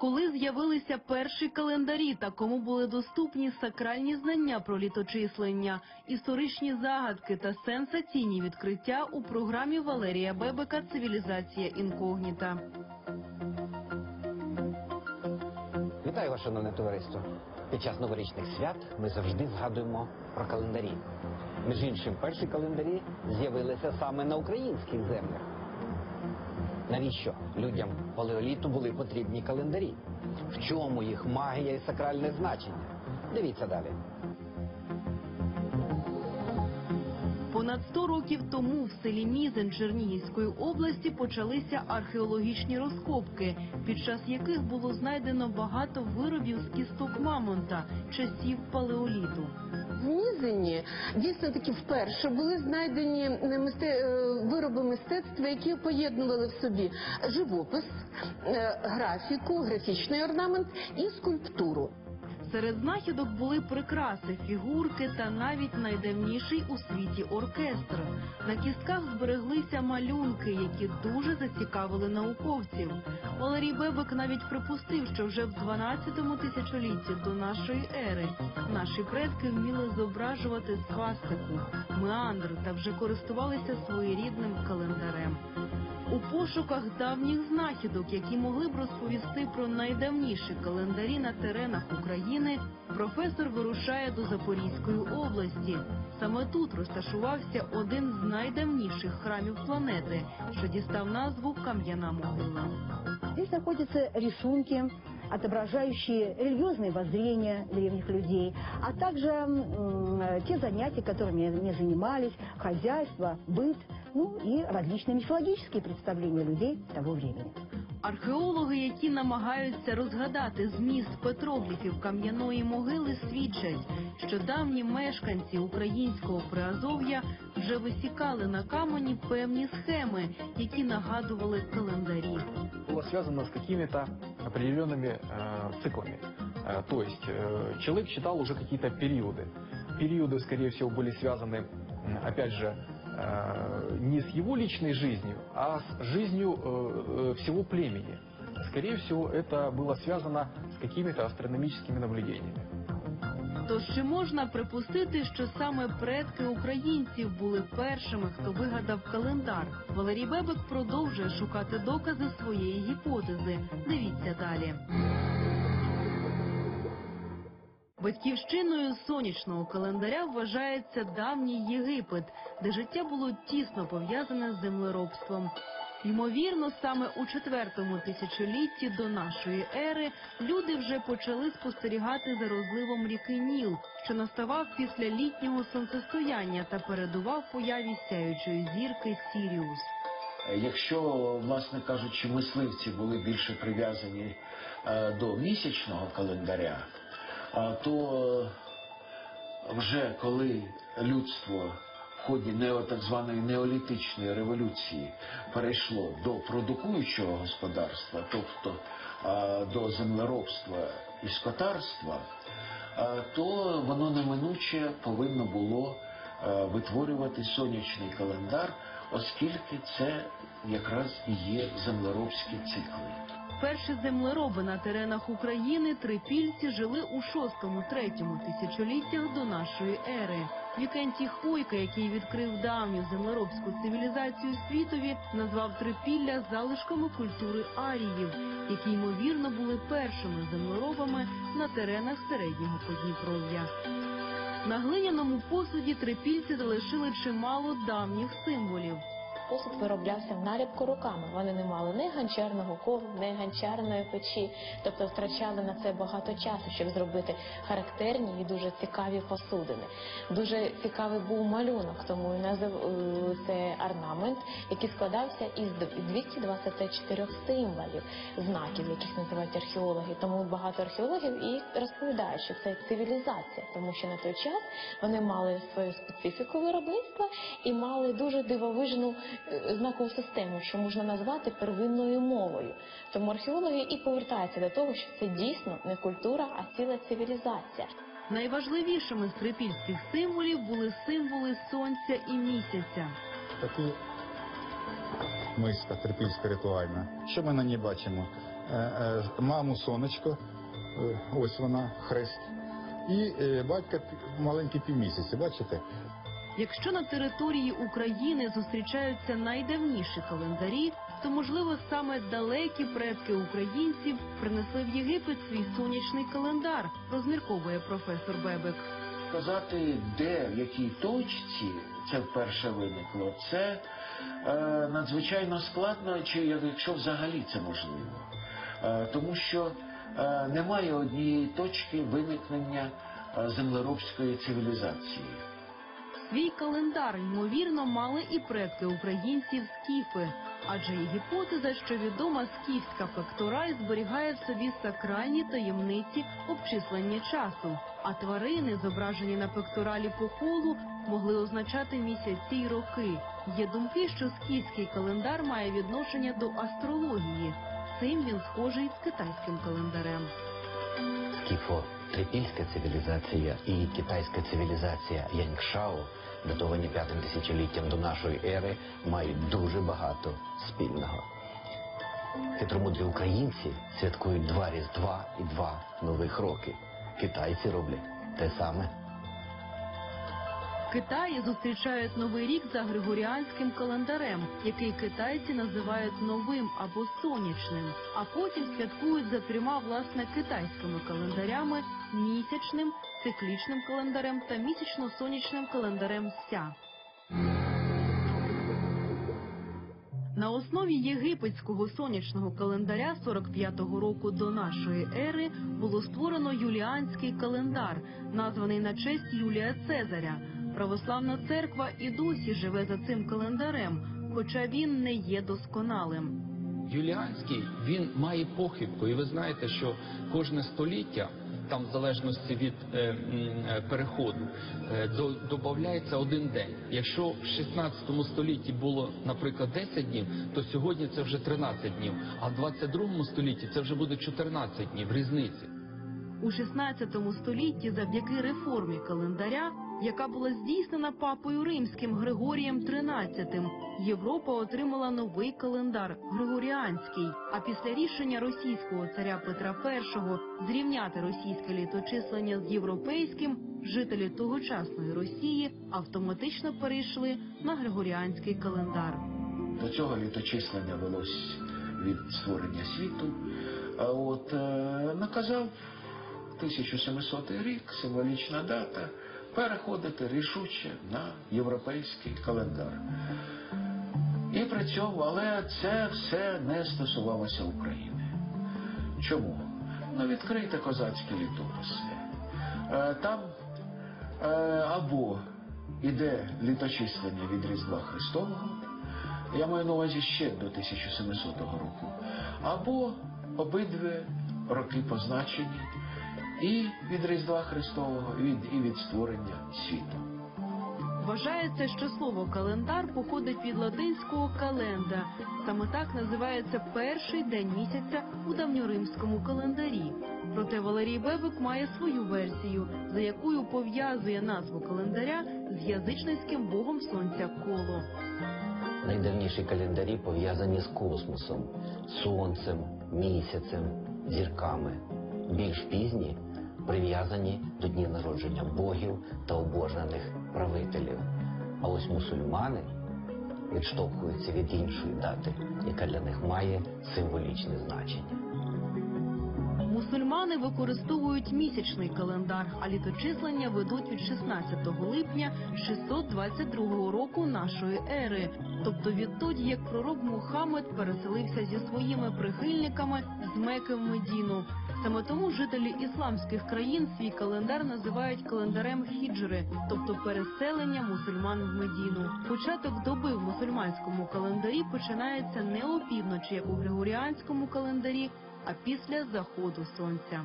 Коли з'явилися перші календарі та кому були доступні сакральні знання про літочислення, історичні загадки та сенсаційні відкриття у програмі Валерія Бебека «Цивілізація інкогніта». Вітаю вас, шановне товариство. Під час новорічних свят ми завжди згадуємо про календарі. Між іншим, перші календарі з'явилися саме на українських землях. Навіщо людям палеоліту були потрібні календарі? В чому їх магія і сакральне значення? Дивіться далі. Понад 100 років тому в селі Мізень Чернігівської області почалися археологічні розкопки, під час яких було знайдено багато виробів з кісток мамонта часів палеоліту. В Мізені дійсно таки вперше були знайдені вироби мистецтва, які поєднували в собі живопис, графіку, графічний орнамент і скульптуру. Серед знахідок були прикраси, фігурки та навіть найдавніший у світі оркестр. На кістках збереглися малюнки, які дуже зацікавили науковців. Валерій Бебек навіть припустив, що вже в 12-му тисячолітті до нашої ери наші предки вміли зображувати свастику, меандр та вже користувалися своєрідним календарем. У пошуках давніх знахідок, які могли б розповісти про найдавніші календарі на теренах України, професор вирушає до Запорізької області. Саме тут розташувався один з найдавніших храмів планети, що дістав назву Кам'яна могила. Здесь находятся рисунки, отображающие религиозные воззрения древних людей, а также те занятия, которыми они занимались, хозяйство, быт, ну и различные мифологические представления людей того времени. Археологи, які намагаються розгадати зміст петрогліфів кам'яної могили, свідчать, що давні мешканці українського Приазов'я вже висікали на камені певні схеми, які нагадували календарі. Было связано с какими-то определенными циклами. То есть человек считал уже какие-то периоды. Периоды, скорее всего, были связаны, опять же, не с его личной жизнью, а с жизнью всего племени. Скорее всего, это было связано с какими-то астрономическими наблюдениями. Тож чи можна припустити, що саме предки українців були першими, хто вигадав календар? Валерій Бебек продовжує шукати докази своєї гіпотези. Дивіться далі. Батьківщиною сонячного календаря вважається давній Єгипет, де життя було тісно пов'язане з землеробством. Ймовірно, саме у 4-му тисячолітті до нашої ери люди вже почали спостерігати за розливом ріки Ніл, що наставав після літнього сонцестояння та передував появі сяючої зірки Сіріус. Якщо, власне кажучи, мисливці були більше прив'язані до місячного календаря, то вже коли людство в ході так званої неолітичної революції перейшло до продукуючого господарства, тобто до землеробства і скотарства, то воно неминуче повинно було витворювати сонячний календар, оскільки це якраз і є землеробські цикли. Перші землероби на теренах України трипільці жили у 6-3 тисячоліттях до нашої ери. Вікентій Хвойка, який відкрив давню землеробську цивілізацію світові, назвав трипілля залишками культури аріїв, які, ймовірно, були першими землеробами на теренах середнього Подніпров'я. На глиняному посуді трипільці залишили чимало давніх символів. Посуд вироблявся в наліпку руками. Вони не мали ні ганчарного кову, ні ганчарної печі, тобто втрачали на це багато часу, щоб зробити характерні і дуже цікаві посудини. Дуже цікавий був малюнок, тому і назив це орнамент, який складався із 224 символів, знаків, яких називають археологи. Тому багато археологів і розповідають, що це цивілізація, тому що на той час вони мали свою специфіку виробництва і мали дуже дивовижну знакову систему, що можна назвати первинною мовою. Тому археологи і повертаються до того, що це дійсно не культура, а ціла цивілізація. Найважливішими з трипільських символів були символи сонця і місяця. Таку миска трипільська ритуальна. Що ми на ній бачимо? маму сонечко, ось вона, хрест, і батька маленький півмісяці, бачите? Якщо на території України зустрічаються найдавніші календарі, то, можливо, саме далекі предки українців принесли в Єгипет свій сонячний календар, розмірковує професор Бебек. Сказати, де, в якій точці це вперше виникло, це надзвичайно складно, чи якщо взагалі це можливо. Тому що немає однієї точки виникнення землеробської цивілізації. Свій календар, ймовірно, мали і предки українців скіфи. Адже є гіпотеза, що відома скіфська пектораль зберігає в собі сакральні таємниці обчислення часу. А тварини, зображені на пекторалі по колу, могли означати місяці й роки. Є думки, що скіфський календар має відношення до астрології. Цим він схожий з китайським календарем. Скіфо-трипільська цивілізація і китайська цивілізація Яньшао, датовані 5-м тисячоліттям до нашої ери, мають дуже багато спільного. Хитромудрі українці святкують 2 Різдва і 2 Нових роки. Китайці роблять те саме. В Китаї зустрічають Новий рік за григоріанським календарем, який китайці називають новим або сонячним, а потім святкують за 3 власне китайськими календарями – місячним, циклічним календарем та місячно-сонячним календарем Ся. На основі єгипетського сонячного календаря 45-го року до нашої ери було створено юліанський календар, названий на честь Юлія Цезаря. Православна церква і досі живе за цим календарем, хоча він не є досконалим. Юліанський, він має похибку, і ви знаєте, що кожне століття, там в залежності від переходу, додається 1 день. Якщо в 16 столітті було, наприклад, 10 днів, то сьогодні це вже 13 днів, а в 22 столітті це вже буде 14 днів, різниці. У 16 столітті завдяки реформі календаря, яка була здійснена папою римським Григорієм XIII, Європа отримала новий календар – Григоріанський. А після рішення російського царя Петра І зрівняти російське літочислення з європейським, жителі тогочасної Росії автоматично перейшли на Григоріанський календар. До цього літочислення велось від створення світу. Наказав 1700 рік, символічна дата, переходити рішуче на європейський календар. І при цьому, але це все не стосувалося України. Чому? Відкрийте козацькі літописи. Там або іде літочислення від Різдва Христового, я маю на увазі ще до 1700 року, або обидві роки позначені і від Різдва Христового, і від створення світу. Вважається, що слово «календар» походить від латинського «календа». Саме так називається перший день місяця у давньоримському календарі. Проте Валерій Бебек має свою версію, за якою пов'язує назву календаря з язичницьким богом сонця Коло. Найдавніші календарі пов'язані з космосом, сонцем, місяцем, зірками. Більш пізні прив'язані до днів народження богів та обожнених правителів. А ось мусульмани відштовхуються від іншої дати, яка для них має символічне значення. Мусульмани використовують місячний календар, а літочислення ведуть від 16 липня 622 року нашої ери, тобто відтоді, як пророк Мухаммед переселився зі своїми прихильниками з Мекки в Медіну. Саме тому жителі ісламських країн свій календар називають календарем хіджри, тобто переселення мусульман в Медіну. Початок доби в мусульманському календарі починається не опівночі, як у григоріанському календарі, а після заходу сонця.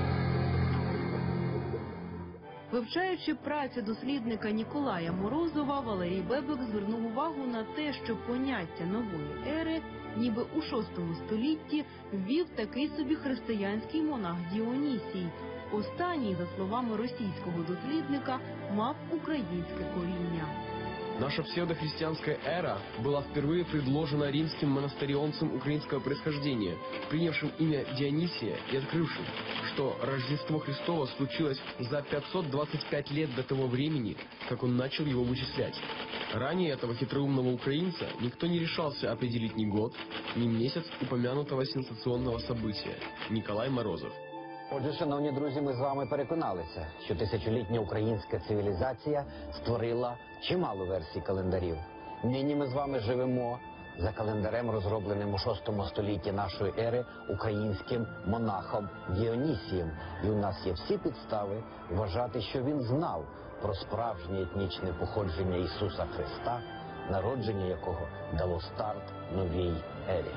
Вивчаючи працю дослідника Ніколая Морозова, Валерій Бебек звернув увагу на те, що поняття нової ери ніби у VI столітті ввів такий собі християнський монах Діонісій. Останній, за словами російського дослідника, мав українське коріння. Наша псевдохристианская эра была впервые предложена римским монастырионцем украинского происхождения, принявшим имя Дионисия и открывшим, что Рождество Христово случилось за 525 лет до того времени, как он начал его вычислять. Ранее этого хитроумного украинца никто не решался определить ни год, ни месяц упомянутого сенсационного события – Николай Морозов. Отже, шановні друзі, ми з вами переконалися, що тисячолітня українська цивілізація створила чимало версій календарів. Нині ми з вами живемо за календарем, розробленим у VI столітті нашої ери українським монахом Діонісієм. І у нас є всі підстави вважати, що він знав про справжнє етнічне походження Ісуса Христа, народження якого дало старт новій ері.